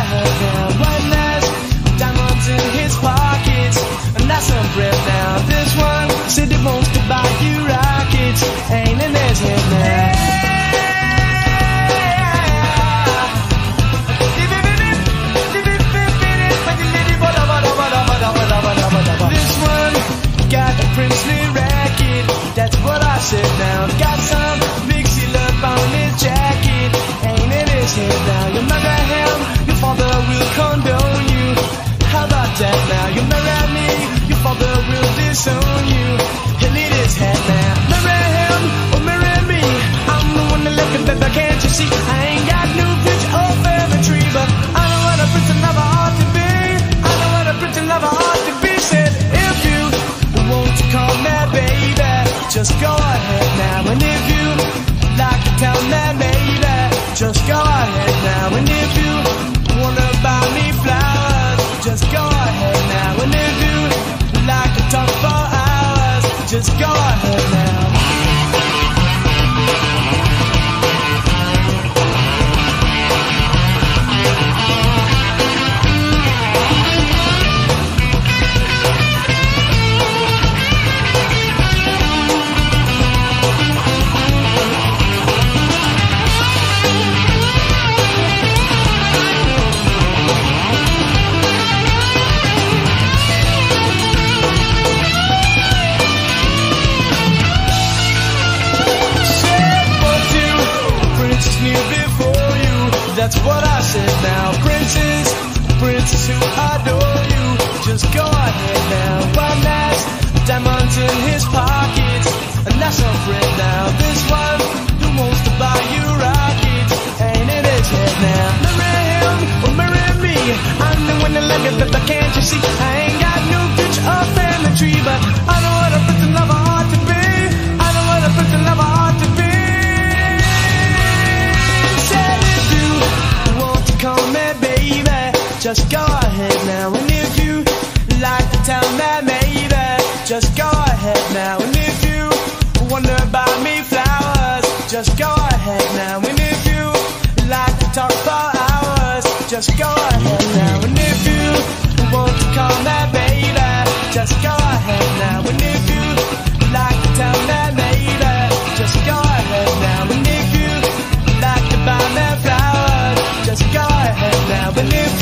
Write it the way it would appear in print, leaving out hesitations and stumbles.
ahead now. One last diamonds in his pockets, and that's some bread now. This one said he wants to buy you rockets, ain't in his head now. This one got a princely racket, that's what I said now. Got some mixy love on his jacket, ain't in his head now. You marry him, your father will condone you. How about that now? You marry me, your father will disown you. He'll eat his head now. Marry him or marry me, I'm the one that left him, baby, can't you see? I ain't got no bitch or family tree, but I know what a prince and lover ought to be. I know what a prince and lover ought to be. Said if you want to call me baby, just go ahead now. And if you like to tell me baby, just go ahead now. And if you wanna buy me flowers, just go ahead now. And if you like to talk for hours, just go ahead now. That's what I said now. Princes who adore you, just go ahead now. One last diamonds in his pockets, and that's a friend now. This one who wants to buy you rockets, ain't in his head now. Marry him or marry me, I'm the one that love you, but can't you see? I ain't got no bitch or family tree, but I know what a prince and lover ought to be. I know what a prince and lover ought to be. Call me baby, just go ahead now. And if you like to tell me maybe, just go ahead now. And if you wanna buy me flowers, just go ahead now. And if you like to talk for hours, just go ahead now. And if you want to call me baby, just go ahead now. And if you like to tell me maybe, just go ahead now. And if you like to buy me flowers, just go ahead now. And if